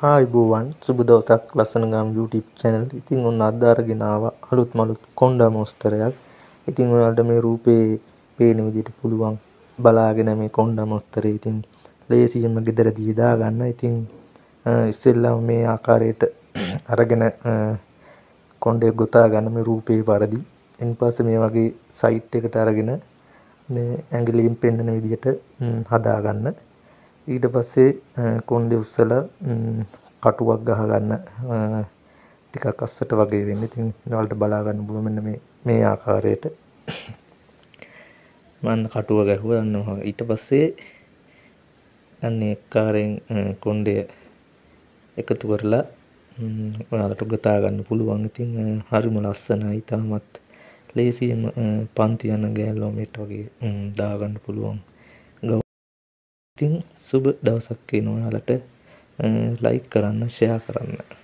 ආයුබෝවන් සුබ දවසක් ලස්සන ගම් YouTube channel. ඉතින් ඔන්න අද අරගෙන ආවා අලුත්ම කොණ්ඩා මොස්තරයක්. ඉතින් ඔයාලට මේ රූපේ පේන විදිහට පුළුවන් බලාගෙන මේ කොණ්ඩා මොස්තරේ ඉතින් ලේසියෙන්ම ගෙදරදී දාගන්න. ඉතින් ඉස්සෙල්ලාම මේ ආකාරයට අරගෙන කොණ්ඩේ ගොතා ගන්න මේ රූපේ පරිදි. ඊපස්සේ මේ වගේ සයිට් එකට අරගෙන මේ ඇඟිල්ලෙන් පෙන්නන විදිහට හදා ගන්න. ඊට පස්සේ කොණ්ඩේ උස්සලා කටුවක් ගහ ගන්න ටිකක් අස්සට වගේ වෙන්නේ. ඉතින් ඔයාලට බලා ගන්න පුළුවන් මෙන්න මේ ආකාරයට මම කටුව ගැහුවා යනවා. ඊට පස්සේ අන්නේ එක්කාරයෙන් කොණ්ඩය එකතු කරලා ඔයාලට ගොතා ගන්න පුළුවන්. ඉතින් හරිම ලස්සනයි. තාමත් ලේසියෙම පන්ති යන ගෑල්ලෝමෙට වගේ දා ගන්න පුළුවන්. ඉතින් සුබ දවසක් වෙනවා. ඔයාලට ලයික් කරන්න, ෂෙයා කරන්න.